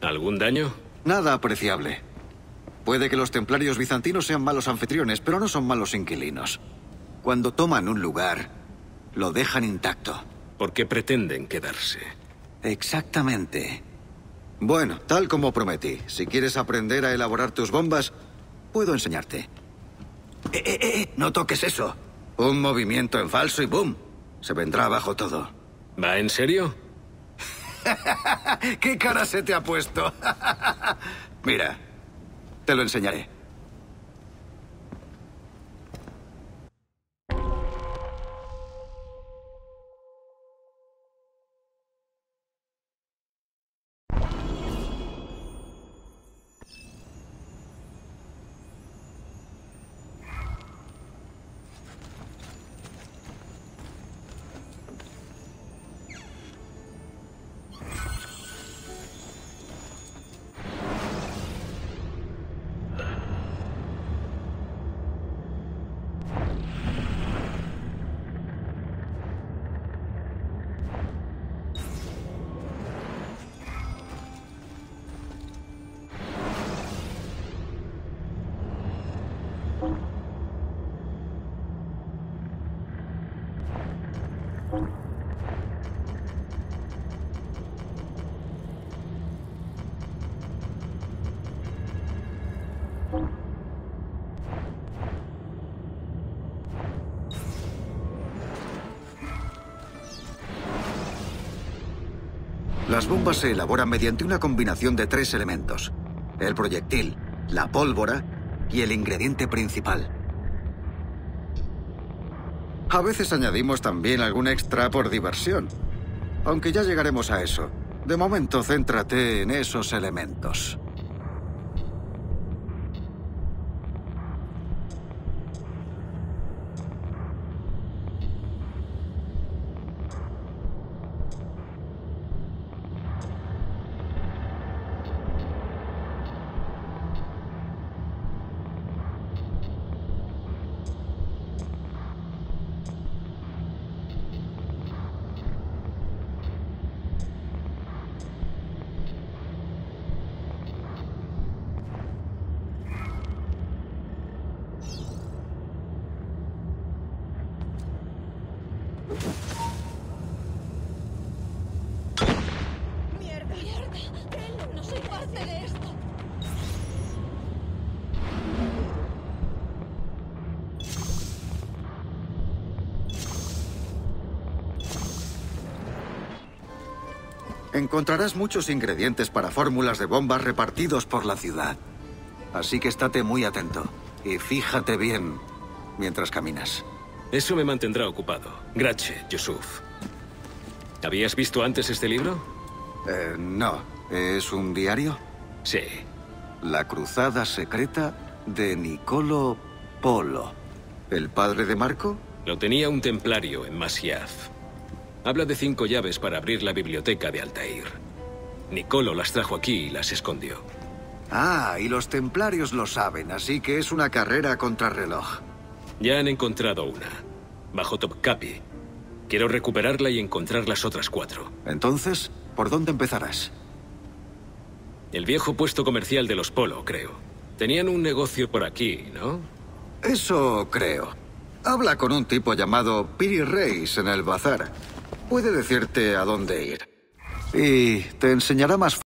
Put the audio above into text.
¿Algún daño? Nada apreciable. Puede que los templarios bizantinos sean malos anfitriones, pero no son malos inquilinos. Cuando toman un lugar, lo dejan intacto. Porque pretenden quedarse. Exactamente. Bueno, tal como prometí, si quieres aprender a elaborar tus bombas, puedo enseñarte. No toques eso. Un movimiento en falso y ¡boom! Se vendrá abajo todo. ¿Va en serio? ¿Qué cara se te ha puesto? Mira, te lo enseñaré. Las bombas se elaboran mediante una combinación de 3 elementos: el proyectil, la pólvora y el ingrediente principal. A veces añadimos también algún extra por diversión, aunque ya llegaremos a eso. De momento, céntrate en esos elementos. ¡Mierda! No soy parte de esto. Encontrarás muchos ingredientes para fórmulas de bombas repartidos por la ciudad. Así que estate muy atento y fíjate bien mientras caminas. Eso me mantendrá ocupado. Gracias, Yusuf. ¿Habías visto antes este libro? No. ¿Es un diario? Sí. La cruzada secreta de Niccolo Polo. ¿El padre de Marco? Lo tenía un templario en Masyaf. Habla de 5 llaves para abrir la biblioteca de Altair. Niccolo las trajo aquí y las escondió. Ah, y los templarios lo saben, así que es una carrera contrarreloj. Ya han encontrado una, bajo Topkapi. Quiero recuperarla y encontrar las otras 4. Entonces, ¿por dónde empezarás? El viejo puesto comercial de los Polo, creo. Tenían un negocio por aquí, ¿no? Eso creo. Habla con un tipo llamado Piri Reis en el bazar. Puede decirte a dónde ir. Y te enseñará más